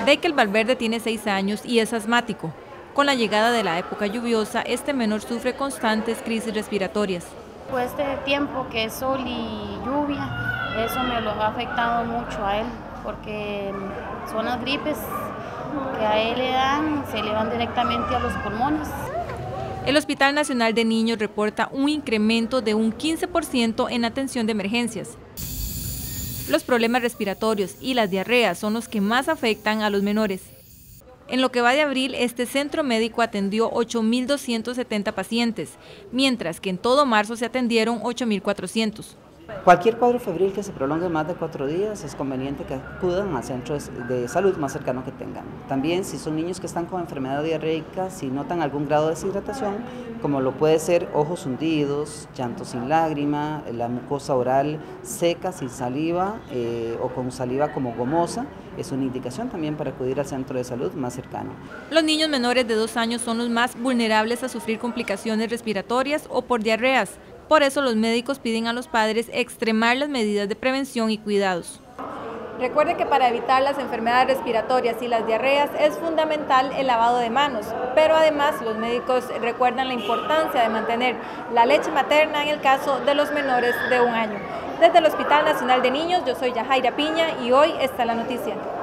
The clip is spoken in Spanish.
Deikel Valverde tiene 6 años y es asmático. Con la llegada de la época lluviosa, este menor sufre constantes crisis respiratorias. Pues este tiempo que es sol y lluvia, eso me lo ha afectado mucho a él, porque son las gripes que a él le dan, se le van directamente a los pulmones. El Hospital Nacional de Niños reporta un incremento de un 15% en atención de emergencias. Los problemas respiratorios y las diarreas son los que más afectan a los menores. En lo que va de abril, este centro médico atendió 8.270 pacientes, mientras que en todo marzo se atendieron 8.400. Cualquier cuadro febril que se prolongue más de 4 días es conveniente que acudan al centro de salud más cercano que tengan. También si son niños que están con enfermedad diarreica, si notan algún grado de deshidratación, como lo puede ser ojos hundidos, llanto sin lágrima, la mucosa oral seca, sin saliva o con saliva como gomosa, es una indicación también para acudir al centro de salud más cercano. Los niños menores de 2 años son los más vulnerables a sufrir complicaciones respiratorias o por diarreas. Por eso los médicos piden a los padres extremar las medidas de prevención y cuidados. Recuerde que para evitar las enfermedades respiratorias y las diarreas es fundamental el lavado de manos, pero además los médicos recuerdan la importancia de mantener la leche materna en el caso de los menores de 1 año. Desde el Hospital Nacional de Niños, yo soy Yajaira Piña y hoy está la noticia.